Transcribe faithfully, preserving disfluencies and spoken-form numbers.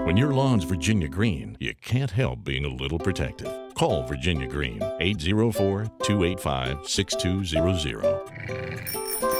When your lawn's Virginia Green, you can't help being a little protective. Call Virginia Green, eight zero four, two eight five, six two zero zero.